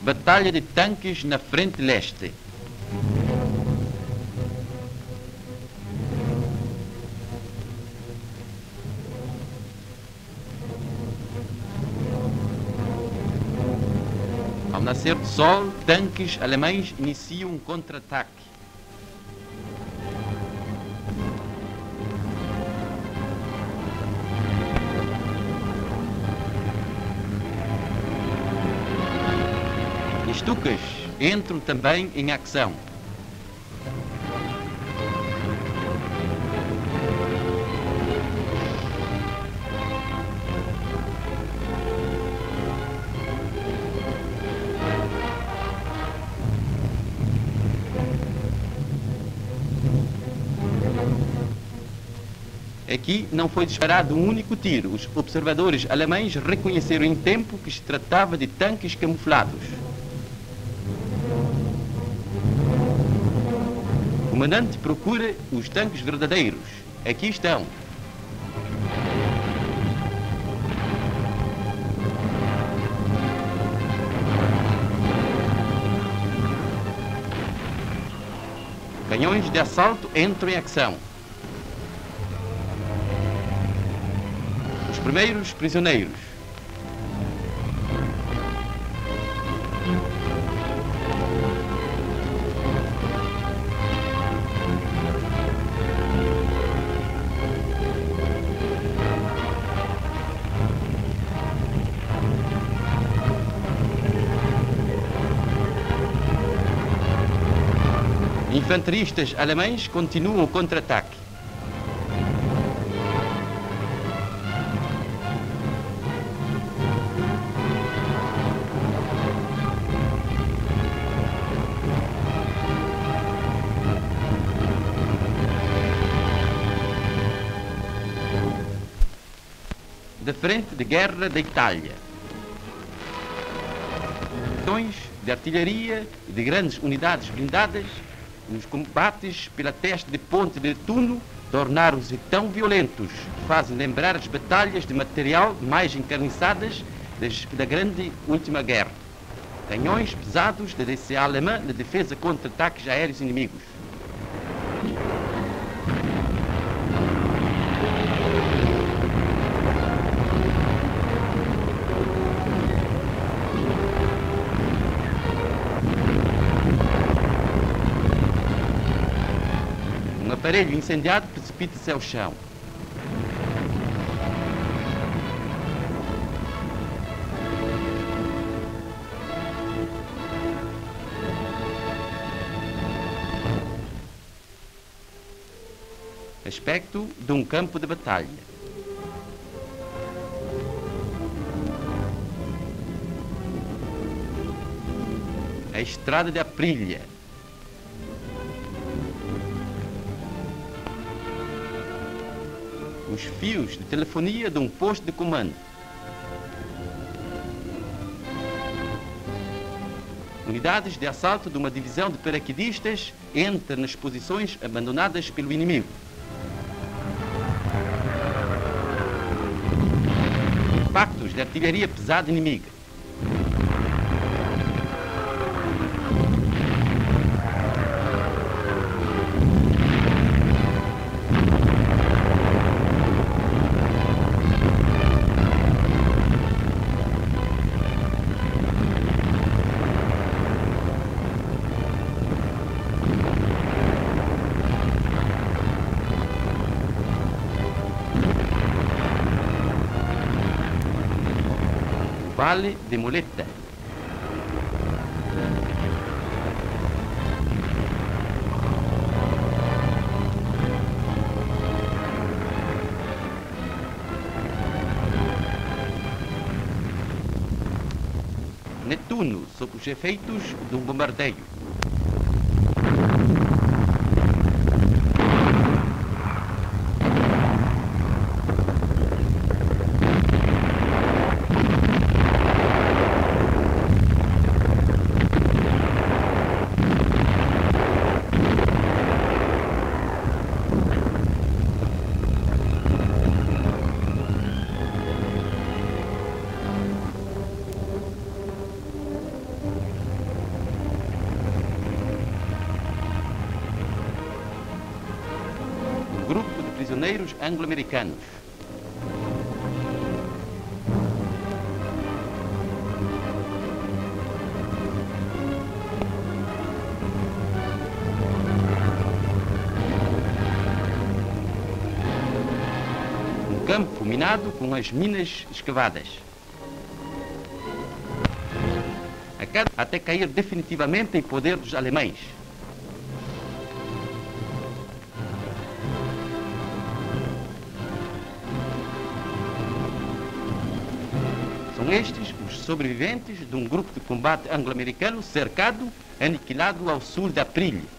Batalha de tanques na frente leste. Ao nascer do sol, tanques alemães iniciam um contra-ataque. Stukas entram também em ação. Aqui não foi disparado um único tiro. Os observadores alemães reconheceram em tempo que se tratava de tanques camuflados. O comandante procura os tanques verdadeiros. Aqui estão. Canhões de assalto entram em ação. Os primeiros prisioneiros. Infanteristas alemães continuam o contra-ataque. Da frente de guerra da Itália. Canhões de artilharia e de grandes unidades blindadas. Os combates pela testa de ponte de Nettuno tornaram-se tão violentos que fazem lembrar as batalhas de material mais encarniçadas da grande última guerra. Canhões pesados da DCA alemã na defesa contra ataques aéreos inimigos. Um aparelho incendiado precipita-se ao chão. Aspecto de um campo de batalha. A estrada de Aprilia. Os fios de telefonia de um posto de comando. Unidades de assalto de uma divisão de paraquedistas entram nas posições abandonadas pelo inimigo. Impactos de artilharia pesada inimiga. Vale de Muleta. Nettuno, sob os efeitos de um bombardeio. grupo de prisioneiros anglo-americanos. Um campo minado com as minas escavadas. Até cair definitivamente em poder dos alemães. São estes os sobreviventes de um grupo de combate anglo-americano cercado, aniquilado ao sul de Aprilhe.